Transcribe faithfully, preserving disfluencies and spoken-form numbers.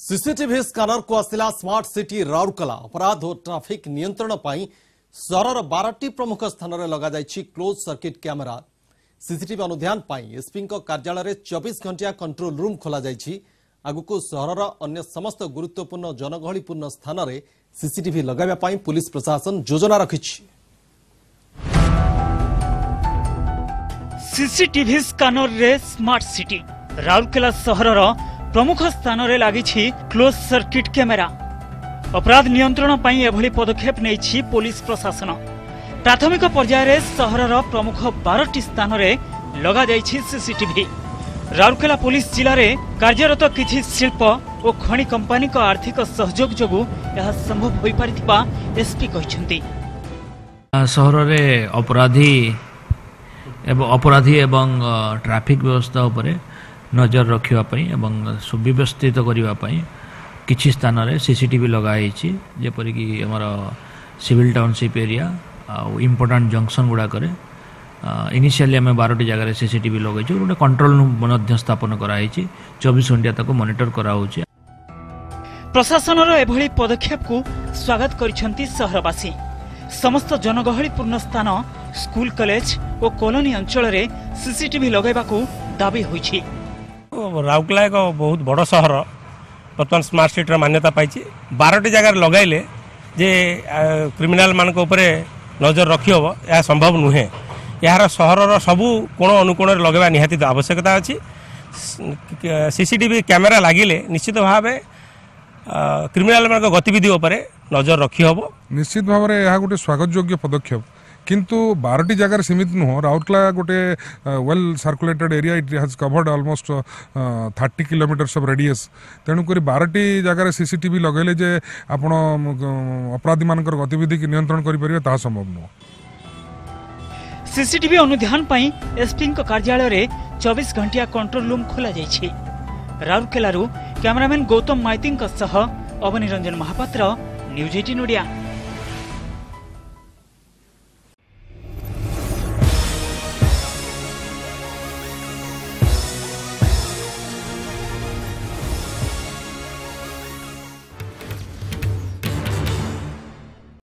CCTV scanner को आसिला smart city Rourkela अपराध और ट्रैफिक नियंत्रण पाई सहरर बारह प्रमुख स्थान में लगा क्लोज सर्किट कैमेरा। सीसीटीवी अनुध्यान पाई एसपी कार्यालय चौबीस घंटिया कंट्रोल रूम खोल आगु सहरर अन्य समस्त गुरुत्वपूर्ण जनगहलीपूर्ण स्थान में सीसीटीवी लगाइबा पुलिस प्रशासन योजना रखी। सीसीटीवी स्कानर रे स्मार्ट सिटी राउरकेला सहरर प्रमुख स्थान रे लगी क्लोज सर्किट कैमेरा। अपराध नियंत्रण पाई एभली पदक्षेप नहीं पुलिस प्रशासन। प्राथमिक पर्यायर सहरर प्रमुख बारह स्थान रे लगा सीसीटीवी। राउरकेला पुलिस जिले में कार्यरत किछि शिल्प और खनि कंपनी का आर्थिक सहयोग जोगु यह संभव हो पारिथिबा एसपी कहछंती। सहर रे अपराधी एवं अपराधी एवं ट्रैफिक व्यवस्था उपरे नजर रखिबा पई एवं सुव्यवस्थित करिबा पई किछि स्थान रे सीसीटीवी लगाई जेपरि कि हमर सिविल टाउनशिप एरिया आ इंपोर्टेंट जंक्शन गुडा करे इनिशियली आम बारह जगह सीसीटीवी लगे गोटे कंट्रोल रूम स्थापन कराई चौबीस घंटा तक मॉनिटर कराउछि। प्रशासन एभली पदक्षेप को स्वागत करिसेंती सहरवासी। समस्त जनगहलीपूर्ण स्थान स्कूल कॉलेज और कॉलोनी अंचल रे सीसीटीवी लगाइबाकू दाबी होइछि। राउरकेला एक बहुत बड़ सहर बर्तमान स्मार्ट सिटी मान्यता पाई बारह जगह लगाइले जे क्रिमिनाल मानक उपरे नजर रखी हबो या संभव नुहे। यार सहरर सबू कोण अनुकोण लगेवा निहाती आवश्यकता अच्छी। सीसीटीवी कैमेरा लगिले निश्चित भाव क्रिमिनाल मान गतिविधि उपरे नजर रखी हबो। निश्चित भाव में यह गोटे स्वागत योग्य पदक्षेप किंतु बारह जगह सीमित नुह। राउरकेला गोटे well circulated area it has covered almost thirty kilometres of radius. तेणुक बारह जगह सीसीटीवी लगेले जे आपण अपराधी मान गतिविधि की नियंत्रण करें ताहा संभव नुह। सीसीटीवी अनुध्यान पाई एसपी कार्यालय रे चौबीस घंटिया कंट्रोल रूम खोला जाइछि। राउरकेलारू कैमरामैन गौतम माइती अवनी रंजन महापात्र न्यूज़ अठारह ओडिया।